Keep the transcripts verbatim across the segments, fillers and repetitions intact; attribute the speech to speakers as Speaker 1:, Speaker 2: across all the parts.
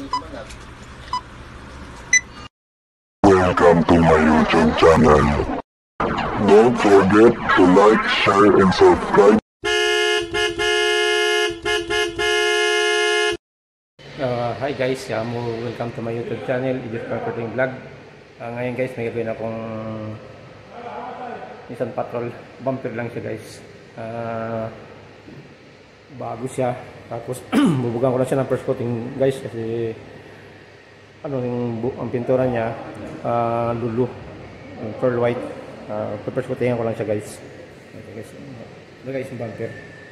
Speaker 1: Welcome to my YouTube channel. Don't forget to like, share, and subscribe.
Speaker 2: Uh, hi guys, um, welcome to my YouTube channel, Edit Marketing Vlog. Uh, ngayon guys, may gawin akong Nissan Patrol. Bumper lang siya guys. Uh, bago siya. Tapos bubugan ko lang siya ng first coating guys kasi ano yung ang pintura niya uh, lulu, pearl white. Uh, first coatingan ko lang siya guys. Okay guys. Ito guys yung bumper.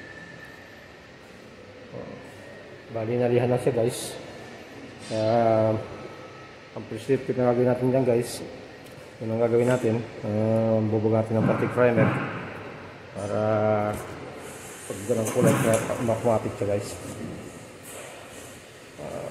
Speaker 2: Bali nalihan na siya guys. Uh, ang prescriptive na gagawin natin dyan guys, yun ang gagawin natin. Uh, bubog natin ng plastic primer para pag ganang kulay makumapit siya guys. Uh,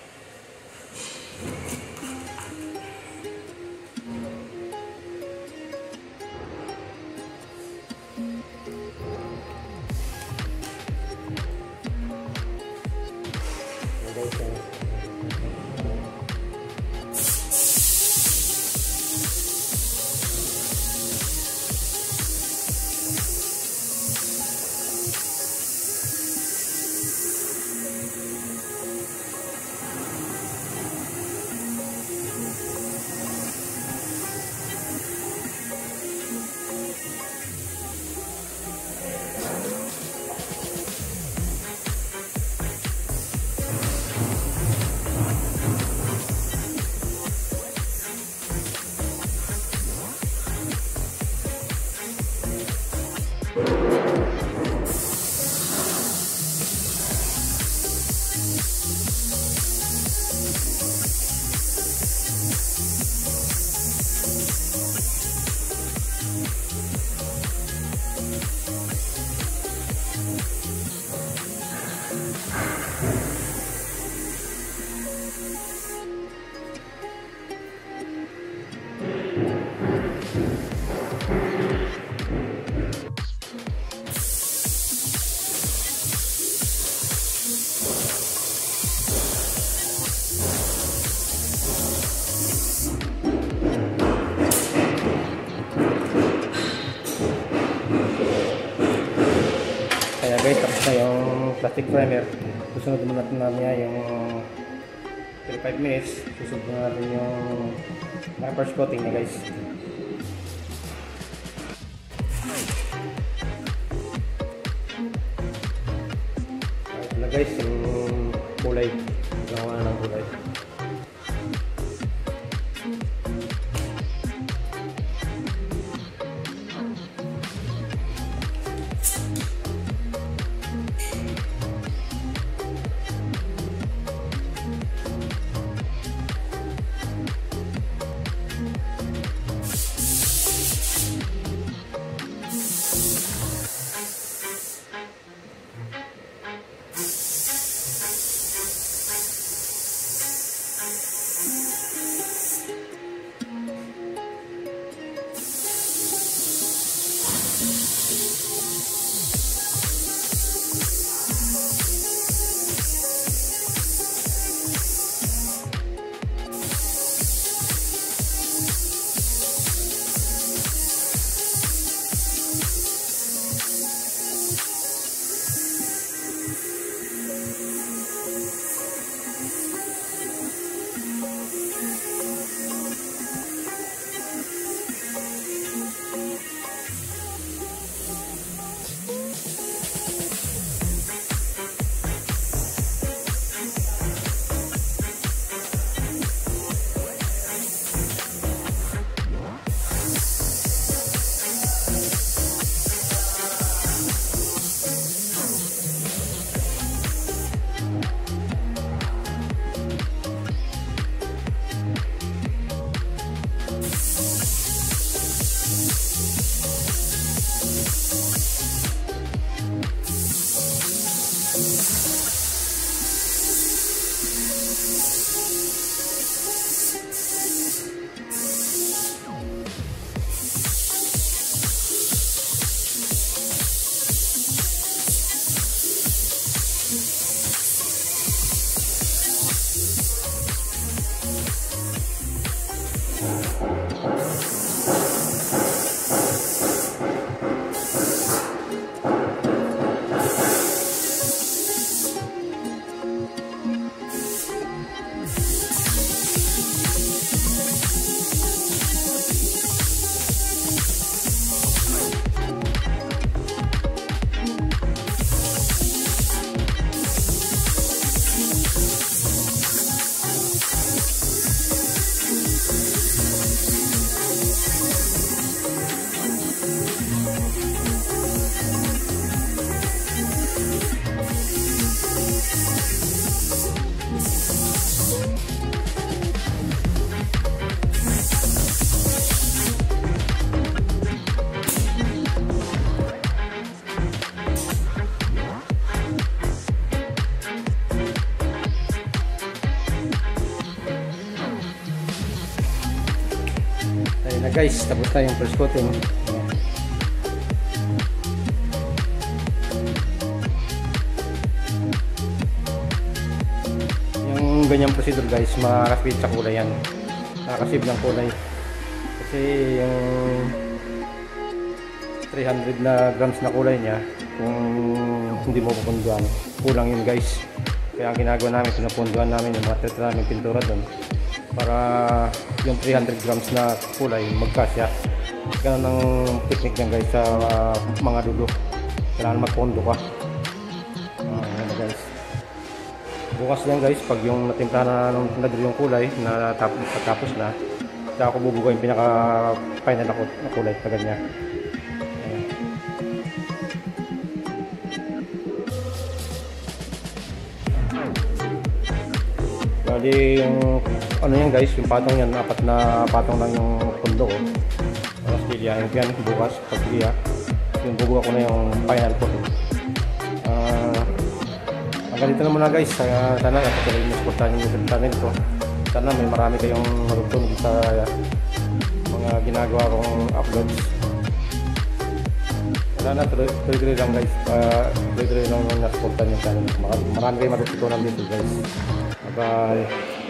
Speaker 2: Kaya guys, tapos na yung plastic primer. Susunod muna natin namin yung thirty-five minutes. Susunod muna natin yung first coating niya guys. Ito na guys, yung kulay. Gawa na ng kulay. Ayun na guys, tapos na yung first coating. Yung ganyang procedure guys, makakasip sa kulay yan. Nakakasip ng kulay. Kasi yung three hundred na grams na kulay niya, kung hindi mo pupunduan, kulang yun guys. Kaya ang ginagawa namin, pinapunduan namin yung mga treta namin pintura doon para yung three hundred grams na kulay magkasya. Ganun ang technique niyan guys sa uh, mga dulo. Kailangan magpondo ka. Uh, ano guys. Bukas lang guys, pag yung natimpla na na yung kulay na tapos, tapos na, saka ako bubuga yung pinaka final na, na kulay na ganyan. Bali yung ano yan guys, yung patong yan, apat na patong lang yung pundo ko. Tapos pilihain ko yan bukas, pag piliha yung bubuga ko na yung final ko. Uh, hanggang dito na muna guys. Uh, sana napatuloy nyo supportahan yung YouTube channel ko. Sana may marami kayong marutong sa mga ginagawa kong uploads. Sana tuloy-tuloy lang guys. Uh, tuloy-tuloy lang yung nasuportahan yung channel. Marami kayong matututunan dito guys. Bye.